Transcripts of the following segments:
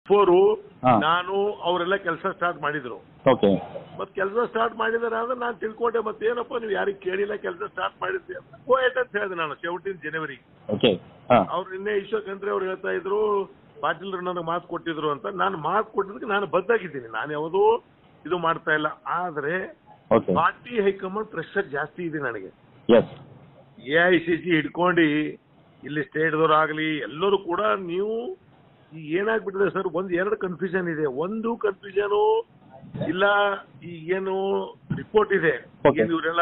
Four ಹಾ. ನಾನು ಅವರೆಲ್ಲ ಕೆಲಸ ಸ್ಟಾರ್ಟ್ ಮಾಡಿದ್ರು. ಓಕೆ. ಮತ್ ಕೆಲಸ ಸ್ಟಾರ್ಟ್ ಮಾಡಿದಾರೆ ಅಂದ್ರೆ ನಾನು ತಿಳ್ಕೊಂಡೆ ಮತ್ತೇನಪ್ಪ ನೀವು ಯಾರಿಗೆ ಕೇಳಿಲ್ಲ ಕೆಲಸ ಸ್ಟಾರ್ಟ್ ಮಾಡಿದ್ರಿ ಅಂತ ಹೋಯ್ತು ಅಂತ ಹೇಳಿದೆ ನಾನು 17 ಜನವರಿ. ಓಕೆ. ಹಾ. ಅವ್ರು ನಿನ್ನೆ ಈಶ್ವರ್ ಖಂಡ್ರೆ ಅವ್ರು ಹೇಳ್ತಾ ಇದ್ರು ಪಾಟೀಲ್ರು ನನಗೆ ಮಾತು ಕೊಟ್ಟಿದ್ರು ಅಂತ. ನಾನು ಮಾತು ಕೊಟ್ಟಿದ್ದಕ್ಕೆ ನಾನು ಬದ್ದಾಗಿದ್ದೀನಿ, ನಾನು ಯಾವುದೂ ಇದು ಮಾಡ್ತಾ ಇಲ್ಲ. ಆದ್ರೆ ಓಕೆ. ಪಾರ್ಟಿ ಹೈಕಮಾಂಡ್ ಪ್ರೆಷರ್ ಜಾಸ್ತಿ ಇದೆ ನನಗೆ. ಎಸ್. AICC ಹಿಡ್ಕೊಂಡು ಇಲ್ಲಿ ಸ್ಟೇಟ್ದವ್ರಾಗ್ಲಿ ಎಲ್ಲರೂ ಕೂಡ ನೀವು ಈಗ ಏನಾಗ್ಬಿಟ್ಟಿದೆ ಸರ್, ಎರಡು ಕನ್ಫ್ಯೂಷನ್ ಇದೆ. ಒಂದು ಕನ್ಫ್ಯೂಷನು ಇಲ್ಲ, ಈಗೇನು ರಿಪೋರ್ಟ್ ಇದೆ Okay. ಏನು ಇವರೆಲ್ಲ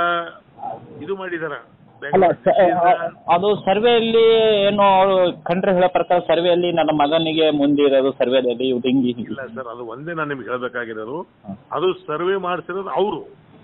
ಇದು ಮಾಡಿದಾರ ಅಲ್ಲ ಅದು ಸರ್ವೆಯಲ್ಲಿ ಏನು ಅವರು ಕಂಡ್ರೆ ಹೇಳೋ ಪ್ರಕಾರ ಸರ್ವೆಯಲ್ಲಿ ನನ್ನ ಮಗನಿಗೆ ಮುಂದಿರೋದು ಸರ್ವೆದಲ್ಲಿ ಇದು ಹಿಂಗೆ ಇಲ್ಲ ಸರ್, ಅದು ಒಂದೇ ನಾನು ನಿಮ್ಗೆ ಹೇಳ್ಬೇಕಾಗಿರೋದು. ಅದು ಸರ್ವೆ ಮಾಡಿಸಿರೋದು ಅವರು.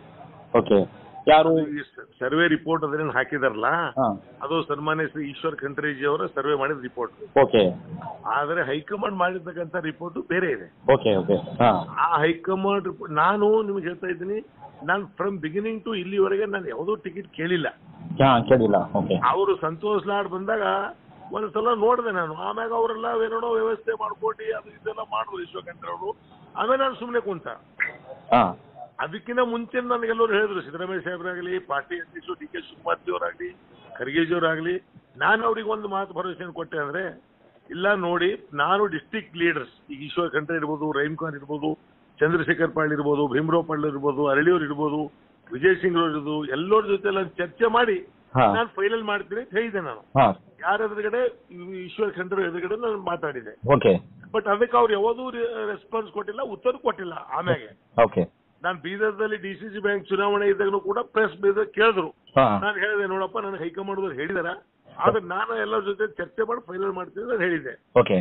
ಓಕೆ. ಯಾರು ಸರ್ವೆ ರಿಪೋರ್ಟ್ ಅದನ್ನ ಹಾಕಿದಾರಲ್ಲ, ಹಾ. ಅದು ಸನ್ಮಾನ್ಯ ಶ್ರೀ ಈಶ್ವರ್ ಖಂಡ್ರೆಜಿ ಅವರ ಸರ್ವೆ ಮಾಡಿದ ರಿಪೋರ್ಟ್. ಓಕೆ. ಆದ್ರೆ ಹೈಕಮಾಂಡ್ ಮಾಡಿರ್ತಕ್ಕಂಥ ರಿಪೋರ್ಟ್ ಬೇರೆ ಇದೆ. ಓಕೆ. ಓಕೆ. ಹಾ. ಆ ಹೈಕಮಾಂಡ್ ರಿಪೋರ್ಟ್ ನಾನು ನಿಮ್ಗೆ ಹೇಳ್ತಾ ಇದ್ದೀನಿ, ನಾನು ಫ್ರಮ್ ಬಿಗಿನಿಂಗ್ ಟು ಇಲ್ಲಿವರೆಗೆ ನಾನು ಯಾವುದೋ ಟಿಕೆಟ್ ಕೇಳಿಲ್ಲ. ಹಾ, ಕೇಳಿಲ್ಲ. ಓಕೆ. ಅವರು ಸಂತೋಷ್ ಲಾಡ್ ಬಂದಾಗ ಒಂದ್ಸಲ ನೋಡಿದೆ ನಾನು. ಆಮ್ಯಾಗ ಅವರೆಲ್ಲ ಏನೇನೋ ವ್ಯವಸ್ಥೆ ಮಾಡ್ಕೊಂಡು ಅದು ಇದೆಲ್ಲ ಮಾಡಿದ್ರು ಈಶ್ವರ್ ಖಂಡ್ರೆ ಅವರು. ಆಮೇಲೆ ನಾನು ಸುಮ್ಮನೆ ಕುಂತ. ಹಾ. ಅದಕ್ಕಿಂತ ಮುಂಚೆ ನನಗೆಲ್ಲರೂ ಹೇಳಿದ್ರು, ಸಿದ್ದರಾಮಯ್ಯ ಸಾಹೇಬರಾಗಲಿ, ಪಾರ್ಟಿ ಅಧ್ಯಕ್ಷರು DK ಶಿವಕುಮಾರ್ ಅವರಾಗ್ಲಿ, ಖರ್ಗೆಜಿ ಅವರಾಗ್ಲಿ, ನಾನು ಅವ್ರಿಗೆ ಒಂದು ಮಾತು ಭರವಸೆಯನ್ನು ಕೊಟ್ಟೆ. ಅಂದ್ರೆ ಇಲ್ಲ ನೋಡಿ, ನಾನು ಡಿಸ್ಟ್ರಿಕ್ಟ್ ಲೀಡರ್ಸ್, ಈಗ ಈಶ್ವರ್ ಖಂಡ್ರೆ ಇರ್ಬೋದು, ರಹೀಮ್ ಖಾನ್ ಇರ್ಬೋದು, ಚಂದ್ರಶೇಖರ್ ಪಾಳ್ ಇರ್ಬೋದು, ಭೀಮರಾವ್ ಪಾಳ್ ಇರ್ಬೋದು, ಅರಳಿಯವ್ರು ಇರ್ಬೋದು, ವಿಜಯ್ ಸಿಂಗ್ ಇರ್ಬೋದು, ಎಲ್ಲರ ಜೊತೆ ಎಲ್ಲ ಚರ್ಚೆ ಮಾಡಿ ನಾನು ಫೈನಲ್ ಮಾಡ್ತೀನಿ ಅಂತ ಹೇಳಿದೆ. ನಾನು ಯಾರ ಎದುರುಗಡೆ, ಈಶ್ವರ್ ಖಂಡ್ರೆ ಎದುರುಗಡೆ ನಾನು ಮಾತಾಡಿದೆ. ಓಕೆ. ಬಟ್ ಅದಕ್ಕೆ ಅವ್ರು ಯಾವ್ದೂ ರೆಸ್ಪಾನ್ಸ್ ಕೊಟ್ಟಿಲ್ಲ, ಉತ್ತರ ಕೊಟ್ಟಿಲ್ಲ. ಆಮೇಲೆ ಓಕೆ. ನಾನು ಬೀದರ್ದಲ್ಲಿ DCC ಬ್ಯಾಂಕ್ ಚುನಾವಣೆ ಇದ್ದಾಗನು ಕೂಡ ಪ್ರೆಸ್ ಬೀದರ್ ಕೇಳಿದ್ರು. ನಾನು ಹೇಳಿದೆ, ನೋಡಪ್ಪ ನನಗೆ ಹೈಕಮಾಂಡ್ ಅವ್ರು ಹೇಳಿದಾರ, ಆದ್ರೆ ನಾನು ಎಲ್ಲರ ಜೊತೆ ಚರ್ಚೆ ಮಾಡಿ ಫೈನಲ್ ಮಾಡ್ತೀನಿ ಅಂತ ಹೇಳಿದೆ. ಓಕೆ.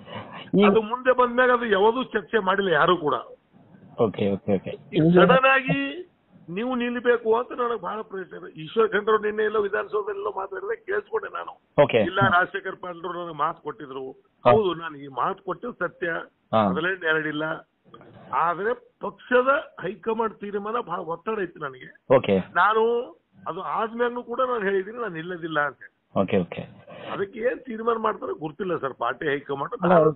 ಅದು ಮುಂದೆ ಬಂದಾಗ ಅದು ಯಾವುದು ಚರ್ಚೆ ಮಾಡಿಲ್ಲ ಯಾರು ಕೂಡ. ಓಕೆ. ಓಕೆ. ಓಕೆ. ಸಡನ್ ಆಗಿ ನೀವು ನಿಲ್ಬೇಕು ಅಂತ ನನಗೆ ಬಹಳ ಪ್ರೆಷರ್. ಈಶ್ವರ್ ಖಂಡ್ರೆ ನಿನ್ನೆ ಎಲ್ಲೋ ವಿಧಾನಸೌಧದಲ್ಲೋ ಮಾತಾಡಿದ್ರೆ ಕೇಳಿಸ್ಕೊಂಡೆ ನಾನು. ಓಕೆ. ಇಲ್ಲ, ರಾಜಶೇಖರ್ ಪಾಟೀಲ್ ನನಗೆ ಮಾತು ಕೊಟ್ಟಿದ್ರು. ಹೌದು, ನಾನು ಈ ಮಾತು ಕೊಟ್ಟಿದ್ದು ಸತ್ಯ, ಅದರಲ್ಲಿ ಎರಡಿಲ್ಲ. ಆದ್ರೆ ಪಕ್ಷದ ಹೈಕಮಾಂಡ್ ತೀರ್ಮಾನ ಬಹಳ ಒತ್ತಡ ಇತ್ತು ನನಗೆ. ಓಕೆ. ನಾನು ಅದು ಆದ್ಮೇಲೂ ಕೂಡ ನಾನು ಹೇಳಿದ್ದೀನಿ ನಾನು ನಿಲ್ಲದಿಲ್ಲ ಅಂತ. ಓಕೆ. ಓಕೆ. ಅದಕ್ಕೆ ಏನ್ ತೀರ್ಮಾನ ಮಾಡ್ತಾರೆ ಗೊತ್ತಿಲ್ಲ ಸರ್, ಪಾರ್ಟಿ ಹೈಕಮಾಂಡ್.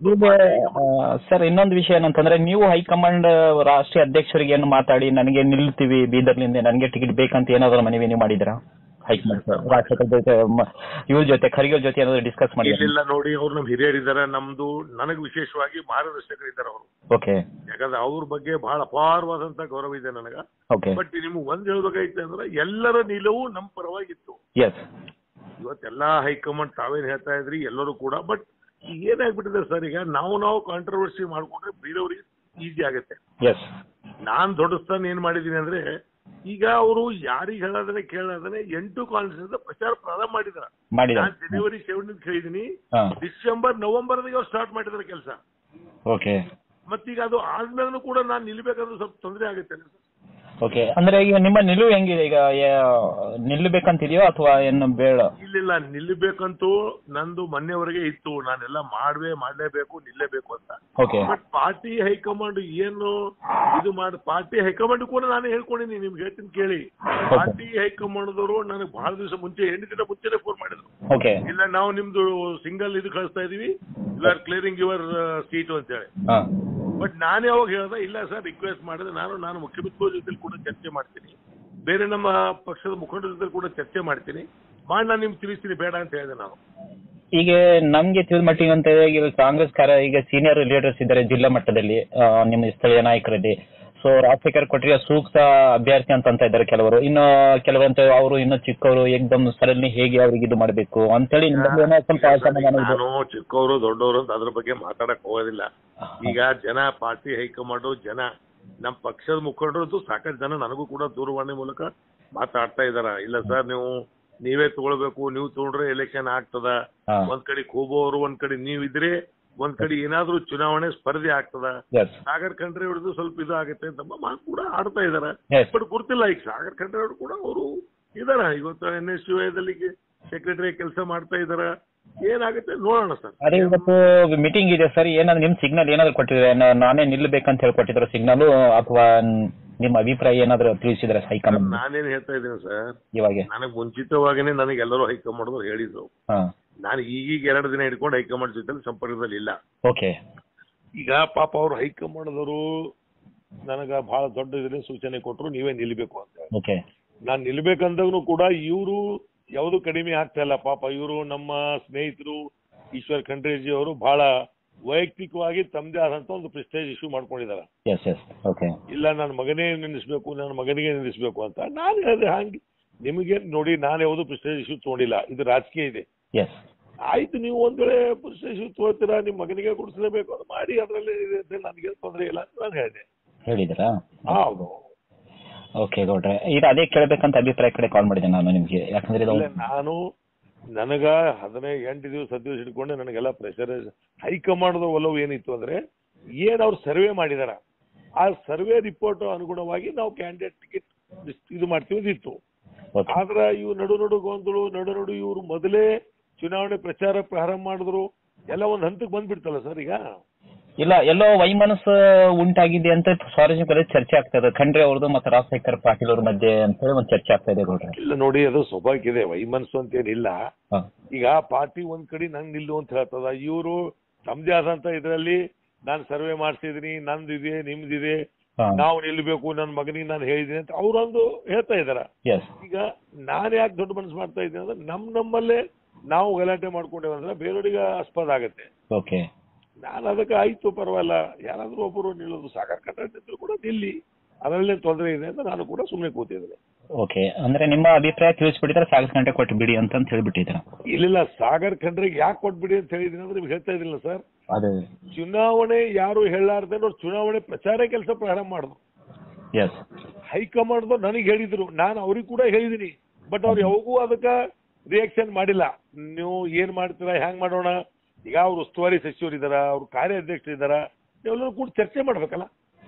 ಸರ್, ಇನ್ನೊಂದು ವಿಷಯ ಏನಂತಂದ್ರೆ, ನೀವು ಹೈಕಮಾಂಡ್ ರಾಷ್ಟ್ರೀಯ ಅಧ್ಯಕ್ಷರಿಗೆ ಏನು ಮಾತಾಡಿ ನನಗೆ ನಿಲ್ತೀವಿ ಬೀದರ್ಲಿಂದ, ನನಗೆ ಟಿಕೆಟ್ ಬೇಕಂತ ಏನಾದ್ರು ಮನವಿ ನೀವು ಮಾಡಿದ್ರಾ ಹೈಕಮಾಂಡ್ ರಾಷ್ಟ್ರೀಯ ಜೊತೆ, ಇವ್ರ ಜೊತೆ, ಖರ್ಗೆ ಜೊತೆ ಏನಾದ್ರು ಡಿಸ್ಕಸ್ ಮಾಡಿ? ಇಲ್ಲ ನೋಡಿ, ಅವ್ರು ನಮ್ ಹಿರಿಯರಿದ್ದಾರೆ, ನಮ್ದು ನನಗೆ ವಿಶೇಷವಾಗಿ ಮಾರ್ಗದರ್ಶಕರಿದ್ದಾರೆ ಅವರು. ಓಕೆ. ಯಾಕಂದ್ರೆ ಅವ್ರ ಬಗ್ಗೆ ಬಹಳ ಅಪಾರವಾದಂತ ಗೌರವ ಇದೆ ನನಗ. ಓಕೆ. ಬಟ್ ನಿಮ್ಗೆ ಒಂದ್ ಹೇಳ್ಬೇಕಾಯ್ತು ಅಂದ್ರೆ, ಎಲ್ಲರ ನಿಲುವು ನಮ್ ಪರವಾಗಿತ್ತು. ಎಸ್. ಇವತ್ತೆಲ್ಲಾ ಹೈಕಮಾಂಡ್ ತಾವೇನ್ ಹೇಳ್ತಾ ಇದ್ರಿ ಎಲ್ಲರೂ ಕೂಡ. ಬಟ್ ಈಗ ಏನಾಗ್ಬಿಟ್ಟಿದೆ ಸರ್, ಈಗ ನಾವು ಕಾಂಟ್ರವರ್ಸಿ ಮಾಡ್ಕೊಂಡ್ರೆ ಬೇರೆಯವ್ರಿಗೆ ಈಸಿ ಆಗುತ್ತೆ. ಎಸ್. ನಾನ್ ದೊಡ್ಡ ಸ್ಥಾನ ಏನ್ ಮಾಡಿದೀನಿ ಅಂದ್ರೆ, ಈಗ ಅವರು ಯಾರಿಗೆ ಹೇಳೋದನ್ನೇ ಕೇಳೋದನ್ನೇ 8 ಕಾನ್ಸ್ಟಿಟ್ಯೂನ್ಸಿ ಪ್ರಚಾರ ಪ್ರಾರಂಭ ಮಾಡಿದಾರ. ನಾನು ಜನವರಿ 7 ಹೇಳಿದೀನಿ, ಡಿಸೆಂಬರ್ ನವೆಂಬರ್ದಾಗ ಅವ್ರು ಸ್ಟಾರ್ಟ್ ಮಾಡಿದಾರೆ ಕೆಲಸ. ಓಕೆ. ಮತ್ತೀಗ ಅದು ಆದ್ಮೇಲೂ ಕೂಡ ನಾನು ನಿಲ್ಬೇಕಾದ್ರೆ ಸ್ವಲ್ಪ ತೊಂದರೆ ಆಗುತ್ತೆ. ಓಕೆ. ಅಂದ್ರೆ ಈಗ ನಿಮ್ಮ ನಿಲುವು ಹೆಂಗಿದೆ ಈಗ, ನಿಲ್ಲಬೇಕಂತಿದೆಯೋ ಅಥವಾ ಏನು ಬೇಡ? ಇಲ್ಲ, ನಿಲ್ಲಬೇಕಂತೂ ನಂದು ಮೊನ್ನೆವರೆಗೆ ಇತ್ತು, ನಾನೆಲ್ಲ ಮಾಡಲೇಬೇಕು, ನಿಲ್ಲೇಬೇಕು ಅಂತ. ಓಕೆ. ಬಟ್ ಪಾರ್ಟಿ ಹೈಕಮಾಂಡ್ ಏನು ಇದು ಪಾರ್ಟಿ ಹೈಕಮಾಂಡ್ ಕೂಡ ನಾನು ಹೇಳ್ಕೊಂಡಿದ್ದೀನಿ, ನಿಮ್ಗೆ ಹೇಳ್ತೀನಿ ಕೇಳಿ. ಪಾರ್ಟಿ ಹೈಕಮಾಂಡ್ದವರು ನನಗೆ ಬಹಳ ದಿವಸ ಮುಂಚೆ, 8 ದಿನ ಮುಂಚೆನೆ ಫೋನ್ ಮಾಡಿದ್ರು. ಓಕೆ. ಇಲ್ಲ, ನಾವು ನಿಮ್ದು ಸಿಂಗಲ್ ಇದು ಕಳಿಸ್ತಾ ಇದೀವಿ, you are clearing your seat ಅಂತ ಹೇಳಿ. ಬಟ್ ನಾನೇ ಅವಾಗ ಹೇಳ್ದೆ, ಇಲ್ಲ ಸರ್, ರಿಕ್ವೆಸ್ಟ್ ಮಾಡಿದ್ರೆ ನಾನು ಮುಖ್ಯಮಂತ್ರಿ ಜೊತೆ ಕೂಡ ಚರ್ಚೆ ಮಾಡ್ತೀನಿ, ಬೇರೆ ನಮ್ಮ ಪಕ್ಷದ ಮುಖಂಡರ ಜೊತೆ ಕೂಡ ಚರ್ಚೆ ಮಾಡ್ತೀನಿ, ನಾನು ನಿಮ್ಗೆ ತಿಳಿಸ್ತೀನಿ, ಬೇಡ ಅಂತ ಹೇಳಿದೆ ನಾನು. ಈಗ ನಮ್ಗೆ ತಿಳಿದ ಮಟ್ಟಿಗೆ ಅಂತ ಈಗ ಕಾಂಗ್ರೆಸ್ ಈಗ ಸೀನಿಯರ್ ಲೀಡರ್ಸ್ ಇದ್ದಾರೆ ಜಿಲ್ಲಾ ಮಟ್ಟದಲ್ಲಿ, ನಿಮ್ಮ ಸ್ಥಳೀಯ ನಾಯಕರಲ್ಲಿ. ಸೊ ರಾಜಶೇಖರ್ ಕೊಟ್ಟಿಗೆ ಸೂಕ್ತ ಅಭ್ಯರ್ಥಿ ಅಂತ ಇದ್ದಾರೆ ಕೆಲವರು, ಇನ್ನು ಕೆಲವಂತ ಅವರು ಇನ್ನು ಚಿಕ್ಕವರು ಏಕದಮ್ ಸಡನ್ಲಿ ಹೇಗೆ ಅವ್ರಿಗೆ ಇದು ಮಾಡಬೇಕು ಅಂತೇಳಿ ನಾನು ಚಿಕ್ಕವರು ದೊಡ್ಡವರು ಅಂತ ಅದ್ರ ಬಗ್ಗೆ ಮಾತಾಡಕ್ ಹೋಗೋದಿಲ್ಲ. ಈಗ ಜನ, ಪಾರ್ಟಿ ಹೈಕಮಾಂಡ್ ಜನ, ನಮ್ಮ ಪಕ್ಷದ ಮುಖಂಡರು ಸಾಕಷ್ಟು ಜನ ನನಗೂ ಕೂಡ ದೂರವಾಣಿ ಮೂಲಕ ಮಾತಾಡ್ತಾ ಇದಾರ. ಇಲ್ಲ ಸರ್, ನೀವೇ ತಗೊಳ್ಬೇಕು, ನೀವು ತಗೊಂಡ್ರೆ ಎಲೆಕ್ಷನ್ ಆಗ್ತದ, ಒಂದ್ ಕಡೆ ಕೂಬೋರು, ಒಂದ್ ಕಡೆ ನೀವಿದ್ರೆ, ಒಂದ್ ಕಡೆ ಏನಾದ್ರೂ ಚುನಾವಣೆ ಸ್ಪರ್ಧೆ ಆಗ್ತದ, ಸಾಗರ್ ಖಂಡ್ರೆ ಹಿಡಿದು ಸ್ವಲ್ಪ ಇದು ಆಗುತ್ತೆ ಅಂತ ಮಾತು ಕೂಡ ಆಡ್ತಾ ಇದಾರ. ಬಟ್ ಗೊತ್ತಿಲ್ಲ, ಈಗ ಸಾಗರ್ ಖಂಡ್ರೆ ಅವರು ಕೂಡ ಅವರು ಇದಾರ, ಇವತ್ತು NSUದಲ್ಲಿ ಸೆಕ್ರೆಟರಿ ಕೆಲಸ ಮಾಡ್ತಾ ಇದಾರ. ಏನಾಗುತ್ತೆ ನೋಡೋಣ ಸರ್. ಅದೇ ಇವತ್ತು ಮೀಟಿಂಗ್ ಇದೆ ಸರ್, ಏನಾದ್ರು ನಿಮ್ ಸಿಗ್ನಲ್ ಏನಾದ್ರು ಕೊಟ್ಟಿದ್ರೆ, ನಾನೇ ನಿಲ್ಲಬೇಕಂತ ಹೇಳ್ಕೊಟ್ಟಿದ್ರು ಸಿಗ್ನಲ್, ಅಥವಾ ನಿಮ್ಮ ಅಭಿಪ್ರಾಯ ಏನಾದ್ರು ತಿಳಿಸಿದ್ರೆ ಹೈಕಮಾಂಡ್? ನಾನೇನ್ ಹೇಳ್ತಾ ಇದ್ದೀನಿ ಸರ್, ಇವಾಗ ನನಗೆ ಮುಂಚಿತವಾಗಿನೇ ನನಗೆ ಎಲ್ಲರೂ ಹೈಕಮಾಂಡ್ ಹೇಳಿದ್ರು. ನಾನು ಈಗೀಗ 2 ದಿನ ಹಿಡ್ಕೊಂಡು ಹೈಕಮಾಂಡ್ ಜೊತೆ ಸಂಪರ್ಕದಲ್ಲಿ ಇಲ್ಲ. ಓಕೆ. ಈಗ ಪಾಪ ಅವ್ರು ಹೈಕಮಾಂಡ್ದವರು ನನಗ ಬಹಳ ದೊಡ್ಡ ಇದನ್ನ ಸೂಚನೆ ಕೊಟ್ಟರು, ನೀವೇ ನಿಲ್ಬೇಕು ಅಂತ. ನಾನ್ ನಿಲ್ಬೇಕಂದಾಗೂ ಕೂಡ ಇವರು ಯಾವುದು ಕಡಿಮೆ ಆಗ್ತಾ ಇಲ್ಲ. ಪಾಪ ಇವರು ನಮ್ಮ ಸ್ನೇಹಿತರು ಈಶ್ವರ್ ಖಂಡ್ರೇಜಿ ಅವರು ಬಹಳ ವೈಯಕ್ತಿಕವಾಗಿ ತಮ್ಮದೇ ಆದಂತ ಒಂದು ಪ್ರೆಸ್ಟೇಜ್ ಇಶ್ಯೂ ಮಾಡ್ಕೊಂಡಿದ್ದಾರೆ. ಇಲ್ಲ ನನ್ನ ಮಗನೇ ನಿಲ್ಲಿಸ್ಬೇಕು, ನನ್ನ ಮಗನಿಗೆ ನಿಲ್ಲಿಸ್ಬೇಕು ಅಂತ. ನಾನು ಹೇಳಿದೆ ಹಂಗೆ ನಿಮಗೆ ನೋಡಿ, ನಾನು ಯಾವುದು ಪ್ರೆಸ್ಟೇಜ್ ಇಶ್ಯೂ ತಗೊಂಡಿಲ್ಲ, ಇದು ರಾಜಕೀಯ ಇದೆ. ಆಯ್ತು, ನೀವು ಒಂದ್ ವೇಳೆ ಪ್ರೆಸ್ಟೇಜ್ ಇಶ್ಯೂ ತಗೋತೀರಾ, ನಿಮ್ ಮಗನಿಗೆ ಕೊಡಿಸಲೇಬೇಕು ಅದು ಮಾಡಿ, ಅದರಲ್ಲಿ ನನಗೆ ತೊಂದರೆ ಇಲ್ಲ ಅಂತ ನಾನು ಹೇಳಿದ್ರಾ? ಹೌದು. ಓಕೆ ಗೌಡ್ರೆ, ಈಗ ಅದೇ ಕೇಳಬೇಕಂತ ಅಭಿಪ್ರಾಯ ಕಡೆ ಕಾಲ್ ಮಾಡಿದೆ ನಾನು ನಿಮ್ಗೆ. ಯಾಕಂದ್ರೆ ನಾನು ನನಗ 18 ದಿವಸ ಇಟ್ಕೊಂಡೆ, ನನಗೆಲ್ಲ ಪ್ರೆಷರ್. ಹೈಕಮಾಂಡ್ ಒಲವು ಏನಿತ್ತು ಅಂದ್ರೆ, ಏನ್ ಅವ್ರು ಸರ್ವೆ ಮಾಡಿದಾರ ಆ ಸರ್ವೆ ರಿಪೋರ್ಟ್ ಅನುಗುಣವಾಗಿ ನಾವು ಕ್ಯಾಂಡಿಡೇಟ್ ಟಿಕೆಟ್ ಇದು ಮಾಡ್ತೀವಿ ಇತ್ತು. ಆದ್ರ ಇವು ನಡು ಗೊಂದಲು ನಡು ಇವ್ರು ಮೊದಲೇ ಚುನಾವಣೆ ಪ್ರಚಾರ ಪ್ರಾರಂಭ ಮಾಡಿದ್ರು, ಎಲ್ಲ ಒಂದ್ ಹಂತಕ್ಕೆ ಬಂದ್ಬಿಡ್ತಲ್ಲ ಸರ್. ಈಗ ಇಲ್ಲ, ಎಲ್ಲೋ ವೈಮನಸ್ಸು ಉಂಟಾಗಿದೆ ಅಂತ ಸಾರ್ವಜನಿಕರಲ್ಲಿ ಚರ್ಚೆ ಆಗ್ತಾ ಇದೆ, ಖಂಡ್ರೆ ಅವ್ರದ್ದು ಮತ್ತೆ ರಾಜಶೇಖರ್ ಪಾಟೀಲ್ ಅವ್ರ ಮಧ್ಯೆ ಅಂತ ಹೇಳಿ ಒಂದು ಚರ್ಚೆ ಆಗ್ತಾ ಇದೆ ಗೌಡ್ರೆ. ಇಲ್ಲ ನೋಡಿ, ಅದು ಸ್ವಾಭಾವಿಕ ಇದೆ, ವೈಮನಸ್ಸು ಅಂತೇನಿಲ್ಲ. ಈಗ ಪಾರ್ಟಿ ಒಂದ್ ಕಡೆ ನಂಗೆ ನಿಲ್ಲು ಅಂತ ಹೇಳ್ತದ, ಇವರು ತಮ್ಮದೇ ಆದಂತ ಇದ್ರಲ್ಲಿ ನಾನ್ ಸರ್ವೆ ಮಾಡ್ಸಿದೀನಿ, ನಂದಿದೆ ನಿಮ್ದಿದೆ, ನಾವು ನಿಲ್ಬೇಕು, ನನ್ನ ಮಗನಿಗೆ ನಾನು ಹೇಳಿದೀನಿ ಅಂತ ಅವ್ರೊಂದು ಹೇಳ್ತಾ ಇದಾರ. ಈಗ ನಾನ್ ಯಾಕೆ ದೊಡ್ಡ ಮನಸ್ಸು ಮಾಡ್ತಾ ಇದ್ದೀನಿ ಅಂದ್ರೆ, ನಮ್ಮಲ್ಲೇ ನಾವು ಗಲಾಟೆ ಮಾಡ್ಕೊಂಡೇವೆ ಅಂದ್ರೆ ಬೇರೆಯವರಿಗೆ ಆಸ್ಪದ ಆಗತ್ತೆ. ನಾನು ಅದಕ್ಕೆ ಆಯ್ತು ಪರವಾಗಿಲ್ಲ, ಯಾರಾದ್ರೂ ಒಬ್ಬರು ನಿಲ್ಲೋದು, ಸಾಗರ್ ಖಂಡ್ರೆ ಕೂಡ ನಿಲ್ಲಿ, ಅದರಲ್ಲೇ ತೊಂದರೆ ಇದೆ ಅಂತ ನಾನು ಕೂಡ ಸುಮ್ಮನೆ ಕೂತಿದ್ದೇನೆ. ಓಕೆ, ಅಂದ್ರೆ ನಿಮ್ಮ ಅಭಿಪ್ರಾಯ ತಿಳಿಸ್ಬಿಟ್ಟಿದ್ರೆ ಸಾಗರ್ ಖಂಡ್ರೆ ಕೊಟ್ಟು ಬಿಡಿ ಅಂತ ಹೇಳ್ಬಿಟ್ಟಿದ್ರ? ಇಲ್ಲ, ಸಾಗರ್ ಖಂಡ್ರೆಗೆ ಯಾಕೆ ಕೊಟ್ಬಿಡಿ ಅಂತ ಹೇಳಿದೀನಿ ಅಂದ್ರೆ ನಿಮ್ಗೆ ಹೇಳ್ತಾ ಇದ್ದಿಲ್ಲ ಸರ್, ಚುನಾವಣೆ ಯಾರು ಹೇಳಾರ್ದೆ ಚುನಾವಣೆ ಪ್ರಚಾರ ಕೆಲಸ ಪ್ರಾರಂಭ ಮಾಡಿದ್ರು. ಹೈಕಮಾಂಡ್ ನನಗೆ ಹೇಳಿದ್ರು, ನಾನು ಅವ್ರಿಗೆ ಕೂಡ ಹೇಳಿದೀನಿ, ಬಟ್ ಅವ್ರು ಯಾವಾಗೂ ಅದಕ್ಕ ರಿಯಾಕ್ಷನ್ ಮಾಡಿಲ್ಲ. ನೀವು ಏನ್ ಮಾಡ್ತೀರಾ, ಹ್ಯಾಂಗ್ ಮಾಡೋಣ, ಈಗ ಅವ್ರು ಉಸ್ತುವಾರಿ ಸಚಿವರು ಇದಾರ, ಅವ್ರ ಕಾರ್ಯಾಧ್ಯಕ್ಷರು ಇದಾರ, ನೀವೆಲ್ಲರೂ ಕೂಡ ಚರ್ಚೆ ಮಾಡ್ಬೇಕಲ್ಲ.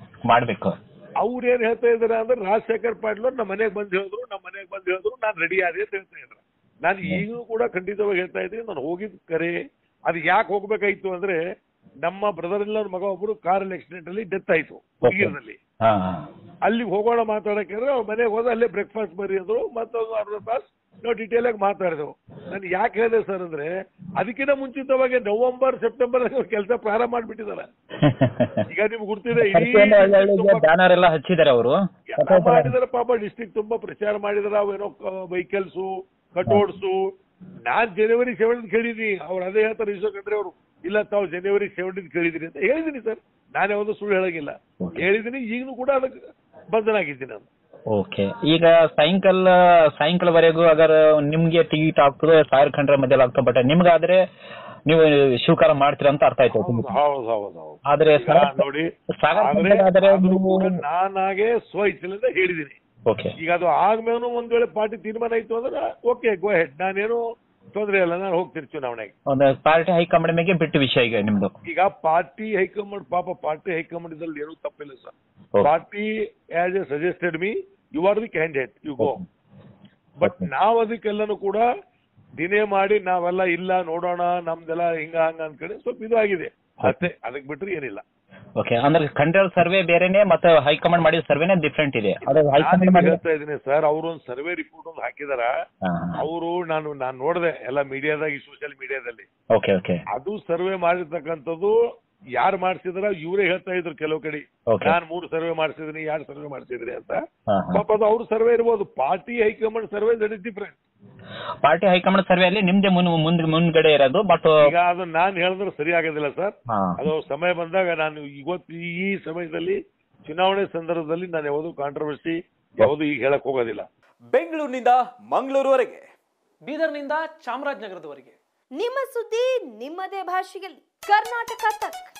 ಅವ್ರು ಏನ್ ಹೇಳ್ತಾ ಇದಾರೆ ಅಂದ್ರೆ, ರಾಜಶೇಖರ್ ಪಾಟೀಲ್ ನಮ್ಮ ಮನೆಗೆ ಬಂದು ಹೇಳಿದ್ರು ನಾನು ರೆಡಿ ಆದೆ ಅಂತ ಹೇಳ್ತಾ ಇದ್ದಾರೆ. ನಾನು ಈಗಲೂ ಕೂಡ ಖಂಡಿತವಾಗಿ ಹೇಳ್ತಾ ಇದ್ದೀನಿ, ನಾನು ಹೋಗಿದ್ ಕರೆ. ಅದು ಯಾಕೆ ಹೋಗ್ಬೇಕಾಯ್ತು ಅಂದ್ರೆ, ನಮ್ಮ ಬ್ರದರ್ ಇನ್ ಮಗ ಒಬ್ರು ಕಾರಲ್ಲಿ ಆಕ್ಸಿಡೆಂಟ್ ಅಲ್ಲಿ ಡೆತ್ ಆಯ್ತು ಹುಡುಗಿರಲ್ಲಿ. ಅಲ್ಲಿ ಹೋಗೋಣ ಮಾತಾಡಕ್ಕೆ ಅವ್ರ ಮನೆಗೆ ಹೋದ, ಅಲ್ಲೇ ಬ್ರೇಕ್ಫಾಸ್ಟ್ ಬರ್ರಿ ಅಂದ್ರು, ಮತ್ತೊಂದು ಅರ್ಧ ತಾಸು ನಾವು ಡೀಟೇಲ್ ಆಗಿ ಮಾತಾಡಿದೆವು. ನಾನು ಯಾಕೆ ಹೇಳಿದೆ ಸರ್ ಅಂದ್ರೆ, ಅದಕ್ಕಿಂತ ಮುಂಚಿತವಾಗಿ ನವೆಂಬರ್ ಸೆಪ್ಟೆಂಬರ್ ಕೆಲಸ ಪ್ರಾರಂಭ ಮಾಡ್ಬಿಟ್ಟಿದ್ದಾರೆ. ಈಗ ನಿಮ್ಗೆ ಗುರ್ತಿದೆ, ಮಾಡಿದಾರೆ ಪಾಪ, ಡಿಸ್ಟ್ರಿಕ್ಟ್ ತುಂಬಾ ಪ್ರಚಾರ ಮಾಡಿದಾರೆ. ಅವೇನೋ ವೆಹಿಕಲ್ಸು, ಕಟೌಟ್ಸು. ನಾನ್ ಜನವರಿ 7 ಕೇಳಿದೀನಿ, ಅವ್ರು ಅದೇ ಹೇಳ್ತಾರೆ ಈಶ್ವರ್ ಖಂಡ್ರೆ ಅವರು, ಇಲ್ಲ ತಾವು ಜನವರಿ 7 ಕೇಳಿದಿರಿ ಅಂತ ಹೇಳಿದೀನಿ ಸರ್. ನಾನೇ ಒಂದು ಸುಳ್ಳು ಹೇಳಂಗಿಲ್ಲ, ಹೇಳಿದೀನಿ. ಈಗಲೂ ಕೂಡ ಅದಕ್ಕೆ ಬದ್ಧನಾಗಿದ್ದೀನಿ ನಾನು. ಓಕೆ, ಈಗ ಸಾಯಂಕಾಲವರೆಗೂ ಅಗರ್ ನಿಮ್ಗೆ ಟಿಕೆಟ್ ಆಗ್ತದೆ, ಸಾಗರ್ ಖಂಡ್ರೆ ಮಧ್ಯದಲ್ಲಿ ಆಗ್ತದೆ, ಬಟ್ ನಿಮ್ಗಾದ್ರೆ ನೀವು ಸ್ವೀಕಾರ ಮಾಡ್ತೀರಾ ಅಂತ ಅರ್ಥ ಆಯ್ತು. ಹೌದು. ಆದ್ರೆ ನೋಡಿ, ನಾನಾಗೆ ಸ್ವಇಚ್ಛೆಯಿಂದ ಹೇಳಿದೀನಿ. ಈಗ ಅದು ಆದ್ಮೇಲೆ ಒಂದ್ ವೇಳೆ ಪಾರ್ಟಿ ತೀರ್ಮಾನ ಆಯ್ತು ಅಂದ್ರೆ ಓಕೆ, ಗೋ ಹೆಡ್, ನಾನೇನು ತೊಂದ್ರೆ ಇಲ್ಲ, ನಾನು ಹೋಗ್ತೀನಿ ಚುನಾವಣೆಗೆ. ಪಾರ್ಟಿ ಹೈಕಮಾಂಡ್ ಮೇಲೆ ಬಿಟ್ಟು ವಿಷಯ ಈಗ ನಿಮ್ದು. ಈಗ ಪಾರ್ಟಿ ಹೈಕಮಾಂಡ್, ಪಾಪ ಪಾರ್ಟಿ ಹೈಕಮಾಂಡ್ ಇದ್ರಲ್ಲಿ ಏನೂ ತಪ್ಪಿಲ್ಲ sir. Party as a suggested me, you are the candidate, you go. But ನಾವ್ ಅದಕ್ಕೆಲ್ಲನೂ ಕೂಡ ದಿನೇ ಮಾಡಿ ನಾವೆಲ್ಲ ಇಲ್ಲ ನೋಡೋಣ, ನಮ್ದೆಲ್ಲ ಹಿಂಗ ಹಂಗ ಅನ್ಕಡೆ ಸ್ವಲ್ಪ ಇದು ಆಗಿದೆ ಅಷ್ಟೇ, ಅದಕ್ಕೆ ಬಿಟ್ರೆ ಏನಿಲ್ಲ. ಓಕೆ, ಅಂದ್ರೆ ಖಂಡ್ರೆ ಸರ್ವೆ ಬೇರೆನೆ, ಮತ್ತೆ ಹೈಕಮಾಂಡ್ ಮಾಡಿದ ಸರ್ವೆನೇ ಡಿಫ್ರೆಂಟ್ ಇದೆ. ಹೇಳ್ತಾ ಇದೀನಿ ಸರ್, ಅವರು ಒಂದು ಸರ್ವೆ ರಿಪೋರ್ಟ್ ಒಂದು ಹಾಕಿದಾರ. ಅವರು ನಾನು ನೋಡಿದೆ ಎಲ್ಲ ಮೀಡಿಯಾದಾಗ, ಸೋಷಿಯಲ್ ಮೀಡಿಯಾದಲ್ಲಿ. ಅದು ಸರ್ವೆ ಮಾಡಿರ್ತಕ್ಕಂಥದ್ದು ಯಾರು ಮಾಡಿಸಿದ್ರ ಇವರೇ ಹೇಳ್ತಾ ಇದ್ರು ಕೆಲವು ಕಡೆ, ನಾನ್ 3 ಸರ್ವೆ ಮಾಡಿಸಿದೀನಿ, 2 ಸರ್ವೆ ಮಾಡಿಸಿದ್ರಿ ಅಂತ. ಪಾಪ ಅದು ಅವ್ರ ಸರ್ವೆ ಇರ್ಬೋದು, party high command survey that is different. Party high command survey ಅಲ್ಲಿ ನಿಮ್ದೆ ಮುಂದ್ಗಡೆ ಇರೋದು, ಬಟ್ ಈಗ ಅದು ನಾನ್ ಹೇಳಿದ್ರೆ ಸರಿ ಆಗೋದಿಲ್ಲ ಸರ್. ಅದು ಸಮಯ ಬಂದಾಗ, ನಾನು ಇವತ್ತು ಈ ಸಮಯದಲ್ಲಿ ಚುನಾವಣೆ ಸಂದರ್ಭದಲ್ಲಿ ನಾನು ಯಾವುದು ಕಾಂಟ್ರವರ್ಸಿ ಯಾವುದು ಈಗ ಹೇಳಕ್ ಹೋಗೋದಿಲ್ಲ. ಬೆಂಗಳೂರಿನಿಂದ ಮಂಗಳೂರುವರೆಗೆ, ಬೀದರ್ನಿಂದ ಚಾಮರಾಜನಗರದವರೆಗೆ ನಿಮ್ಮ ಸುದ್ದಿ ನಿಮ್ಮದೇ ಭಾಷೆಯಲ್ಲಿ. ಕರ್ನಾಟಕ ತಕ್.